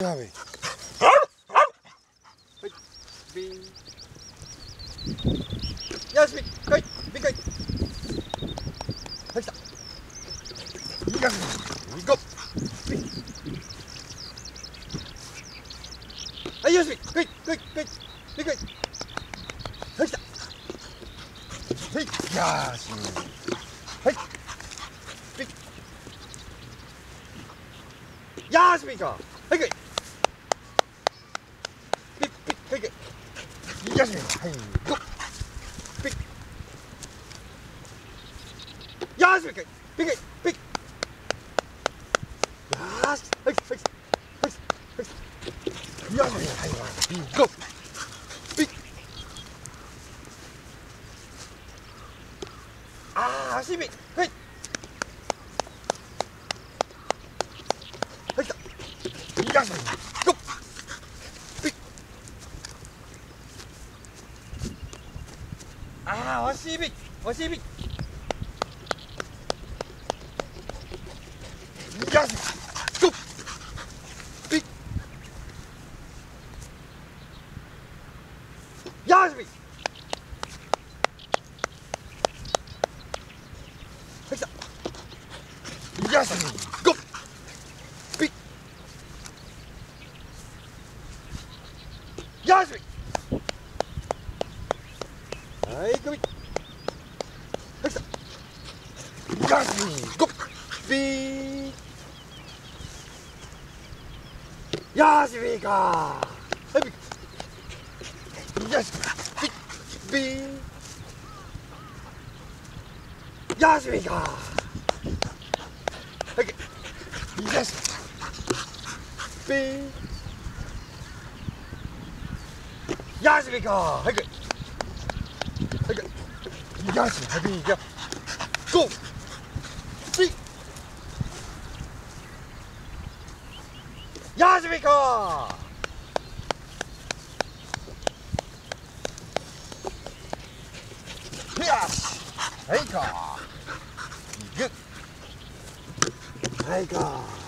やべえ。はいビーン。よしビーンはいビーンかい。はい来た。いいか行こうビーン。はいよしビーンはいはいはいビーンかい。はい来た。はいよしはいビーン。よーしビーンかはいかい。ピッピッはいかい。よしビーンはいゴーピッ。よーしビーンかいビーンかいビーン。よーしはいはいはいはいよしはいビーンゴービーン。あー足ビーンはいはい来た。よしゴービーン。あー惜しいビーン惜しいビーン。よしゴービーン。よしビーンはい来た。よしゴービーン。よしビーンはいゴービーン。はい来た。よしゴービーン。よしビーンかはいビーン。よしビーン。よしビーンかはいよしビーン。よしビーンかはいはいよしビーンかゴービーン。よしビーンかよしはいかグッはいか